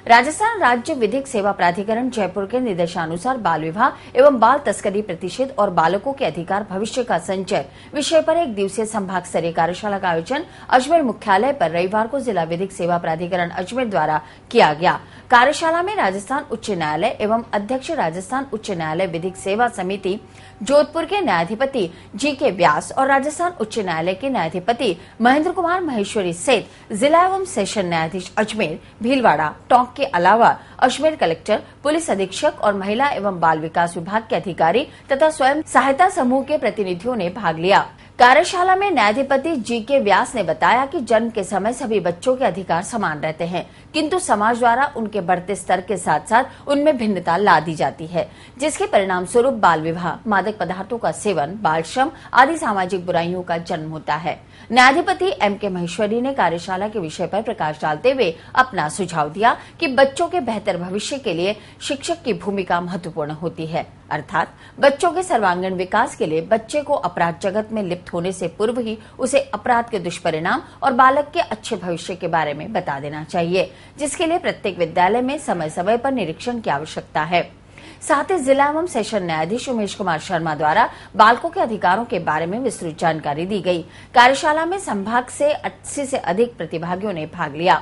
राजस्थान राज्य विधिक सेवा प्राधिकरण जयपुर के निर्देशानुसार बाल विवाह एवं बाल तस्करी प्रतिषेध और बालकों के अधिकार भविष्य का संचय विषय पर एक दिवसीय संभाग स्तरीय कार्यशाला का आयोजन अजमेर मुख्यालय पर रविवार को जिला विधिक सेवा प्राधिकरण अजमेर द्वारा किया गया। कार्यशाला में राजस्थान उच्च न्यायालय एवं अध्यक्ष राजस्थान उच्च न्यायालय विधिक सेवा समिति जोधपुर के न्यायाधिपति जी.के. व्यास और राजस्थान उच्च न्यायालय के न्यायाधिपति महेंद्र कुमार महेश्वरी सहित जिला एवं सेशन न्यायाधीश अजमेर, भीलवाड़ा, टोंक के अलावा अजमेर कलेक्टर, पुलिस अधीक्षक और महिला एवं बाल विकास विभाग के अधिकारी तथा स्वयं सहायता समूह के प्रतिनिधियों ने भाग लिया। कार्यशाला में न्यायाधिपति जी.के. व्यास ने बताया कि जन्म के समय सभी बच्चों के अधिकार समान रहते हैं, किंतु समाज द्वारा उनके बढ़ते स्तर के साथ साथ उनमें भिन्नता ला दी जाती है, जिसके परिणाम स्वरूप बाल विवाह, मादक पदार्थों का सेवन, बाल श्रम आदि सामाजिक बुराइयों का जन्म होता है। न्यायाधिपति M.K. महेश्वरी ने कार्यशाला के विषय पर प्रकाश डालते हुए अपना सुझाव दिया कि बच्चों के बेहतर भविष्य के लिए शिक्षक की भूमिका महत्वपूर्ण होती है, अर्थात बच्चों के सर्वांगीण विकास के लिए बच्चे को अपराध जगत में लिप्त होने से पूर्व ही उसे अपराध के दुष्परिणाम और बालक के अच्छे भविष्य के बारे में बता देना चाहिए, जिसके लिए प्रत्येक विद्यालय में समय समय पर निरीक्षण की आवश्यकता है। साथ ही जिला एवं सेशन न्यायाधीश उमेश कुमार शर्मा द्वारा बालकों के अधिकारों के बारे में विस्तृत जानकारी दी गई। कार्यशाला में संभाग से 80 से अधिक प्रतिभागियों ने भाग लिया।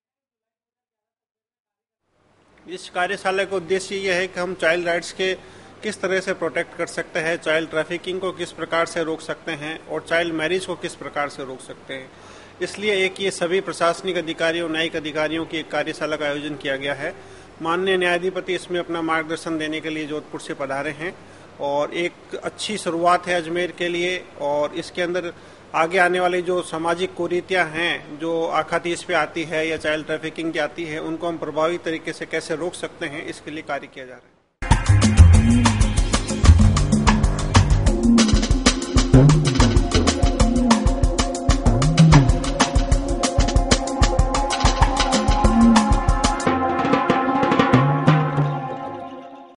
इस कार्यशाला का उद्देश्य यह है कि हम चाइल्ड राइट्स के किस तरह से प्रोटेक्ट कर सकते हैं, चाइल्ड ट्रैफिकिंग को किस प्रकार से रोक सकते हैं और चाइल्ड मैरिज को किस प्रकार से रोक सकते हैं। इसलिए एक ये सभी प्रशासनिक अधिकारियों, न्यायिक अधिकारियों की एक कार्यशाला का आयोजन किया गया है। माननीय न्यायाधिपति इसमें अपना मार्गदर्शन देने के लिए जोधपुर से पधारे हैं और एक अच्छी शुरुआत है अजमेर के लिए। और इसके अंदर आगे आने वाली जो सामाजिक कुरीतियां हैं, जो आखातीस पे आती है या चाइल्ड ट्रैफिकिंग की आती है, उनको हम प्रभावी तरीके से कैसे रोक सकते हैं, इसके लिए कार्य किया जा रहा है।